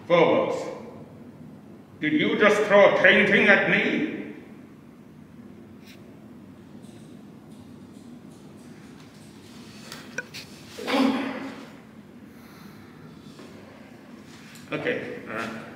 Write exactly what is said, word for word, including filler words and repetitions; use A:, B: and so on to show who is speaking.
A: Phobos, did you just throw a painting at me? Okay. Uh,